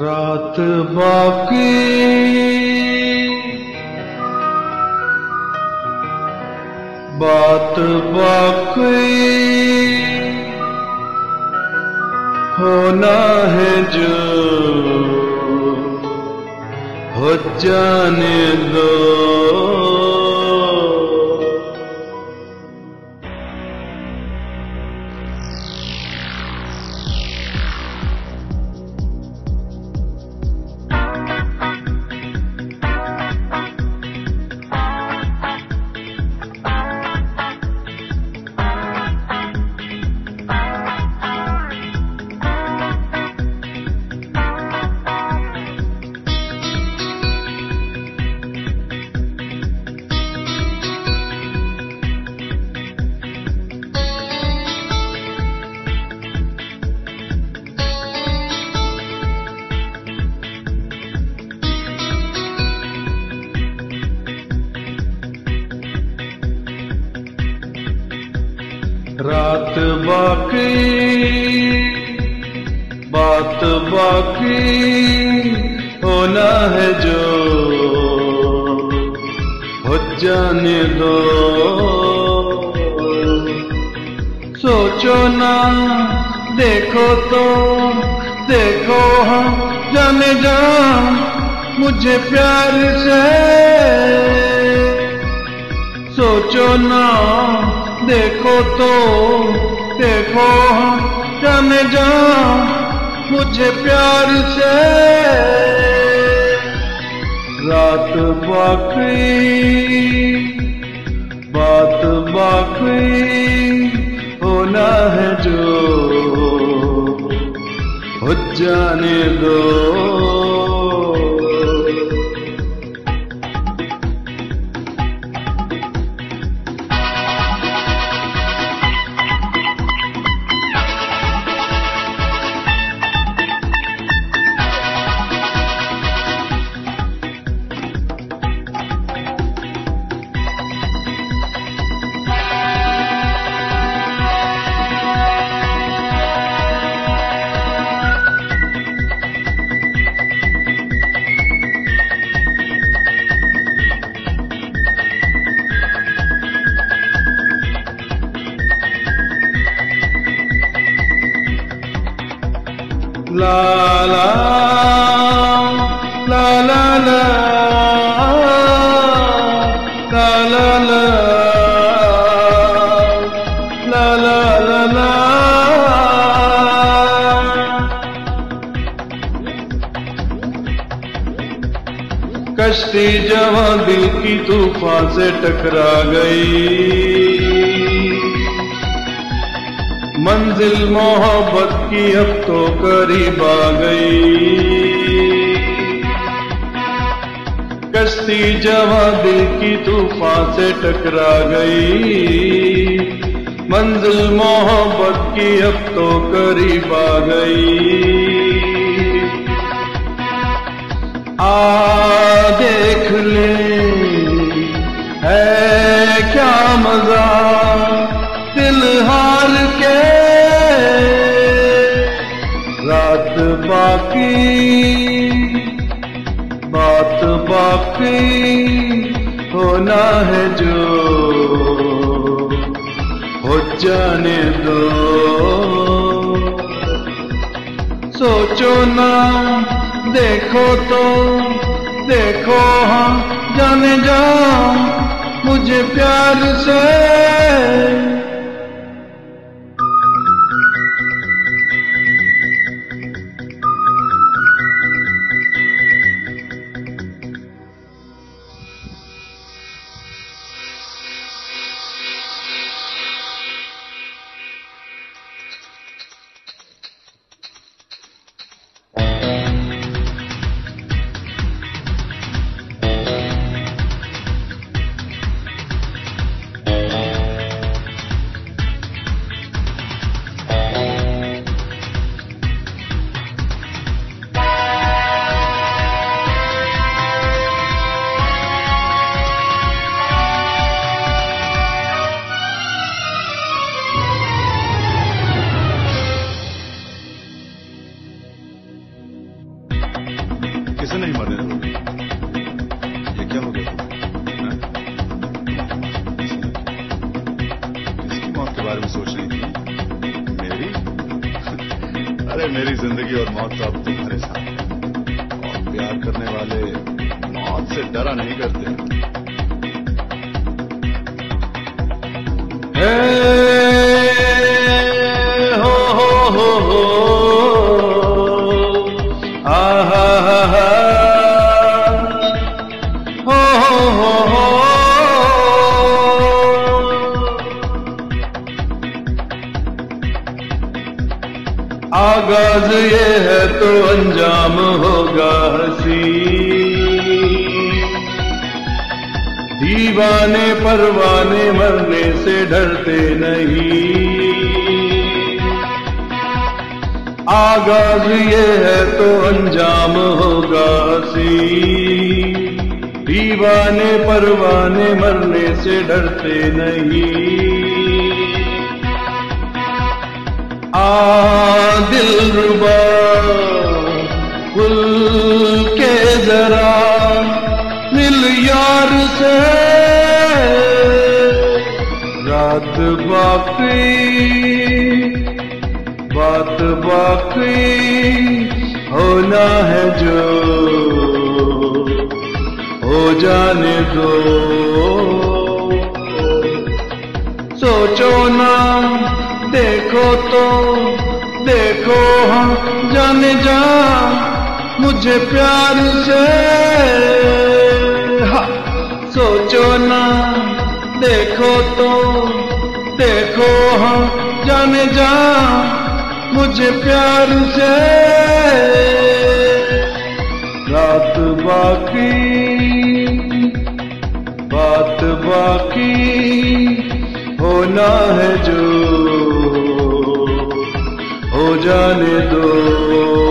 रात बाकी बात बाकी होना है जो हो जाने दो। रात बाकी बात बाकी होना है जो हो जाने दो। सोचो ना देखो तो देखो हम जाने जा मुझे प्यार से। सोचो ना देखो तो देखो जाने जा मुझे प्यार से। रात बाकी बात बाकी होना है जो हो जाने दो। ला ला ला ला ला ला ला ला ला ला ला। कश्ती जवां दिल की तूफान से टकरा गई। मंजिल मोहब्बत की अब तो करीब आ गई। कश्ती जवां दिल की तूफान से टकरा गई। मंजिल मोहब्बत की अब तो करीब आ गई। आ देख ले है क्या मजा दिल हार के। रात बाकी बात बाकी होना है जो हो जाने दो। सोचो ना देखो तो देखो हम जाने जा मुझे प्यार से। किसे नहीं मरने दोगे? ये क्या हो गया तुम्हें? किसकी मौत के बारे में सोच रही थी? मेरी? अरे मेरी जिंदगी और मौत तो अब तुम्हारे साथ है। और प्यार करने वाले मौत से डरा नहीं करते। हो आहा हा हो आगाज ये है तो अंजाम होगा हंसी। दीवाने परवाने मरने से डरते नहीं। आगाज ये है तो अंजाम होगा हंसी। दीवाने परवाने मरने से डरते नहीं। दिलरुबा खुल के जरा मिल यार से। रात बाकी बात बाकी होना है जो हो जाने दो। सोचो ना देखो तो देखो हम जाने जा मुझे प्यार से। सोचो ना देखो तो देखो हम जाने जा मुझे प्यार से। रात बाकी बात बाकी होना है जो हो जाने दो।